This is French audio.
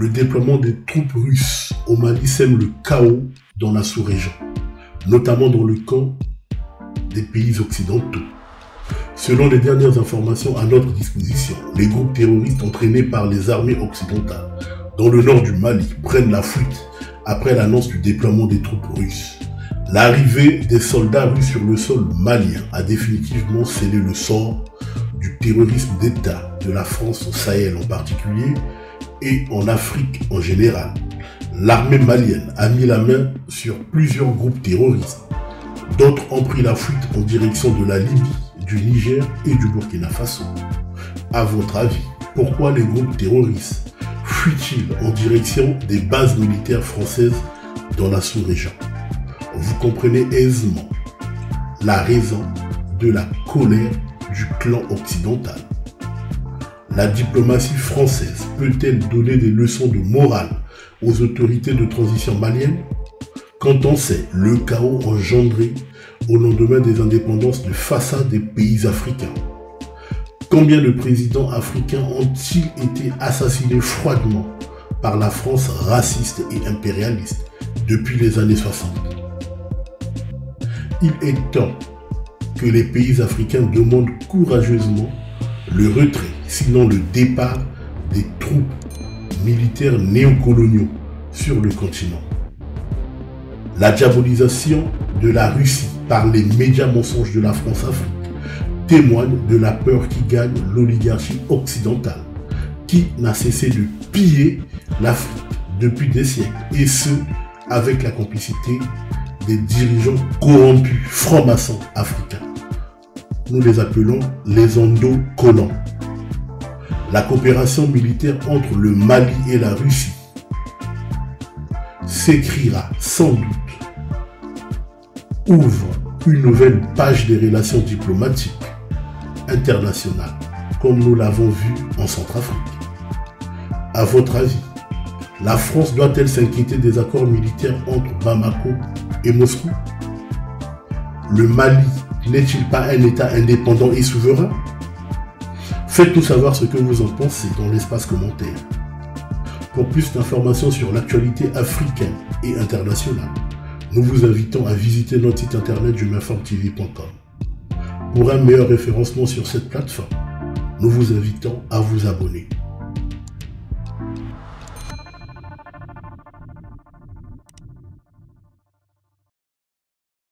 Le déploiement des troupes russes au Mali sème le chaos dans la sous-région, notamment dans le camp des pays occidentaux. Selon les dernières informations à notre disposition, les groupes terroristes entraînés par les armées occidentales dans le nord du Mali prennent la fuite après l'annonce du déploiement des troupes russes. L'arrivée des soldats russes sur le sol malien a définitivement scellé le sort du terrorisme d'État de la France au Sahel en particulier et en Afrique en général. L'armée malienne a mis la main sur plusieurs groupes terroristes. D'autres ont pris la fuite en direction de la Libye, du Niger et du Burkina Faso. À votre avis, pourquoi les groupes terroristes fuient-ils en direction des bases militaires françaises dans la sous-région? Vous comprenez aisément la raison de la colère du clan occidental. La diplomatie française peut-elle donner des leçons de morale aux autorités de transition maliennes quand on sait le chaos engendré au lendemain des indépendances de façade des pays africains? Combien de présidents africains ont-ils été assassinés froidement par la France raciste et impérialiste depuis les années 60? Il est temps que les pays africains demandent courageusement le retrait, sinon le départ des troupes militaires néocoloniaux sur le continent. La diabolisation de la Russie par les médias mensonges de la France-Afrique témoigne de la peur qui gagne l'oligarchie occidentale, qui n'a cessé de piller l'Afrique depuis des siècles, et ce, avec la complicité des dirigeants corrompus francs-maçons africains. Nous les appelons les endo-colons. La coopération militaire entre le Mali et la Russie s'écrira sans doute, ouvre une nouvelle page des relations diplomatiques internationales, comme nous l'avons vu en Centrafrique. À votre avis, la France doit-elle s'inquiéter des accords militaires entre Bamako et Moscou? Le Mali n'est-il pas un État indépendant et souverain? Faites-nous savoir ce que vous en pensez dans l'espace commentaire. Pour plus d'informations sur l'actualité africaine et internationale, nous vous invitons à visiter notre site internet jem'informe-tv.com. Pour un meilleur référencement sur cette plateforme, nous vous invitons à vous abonner.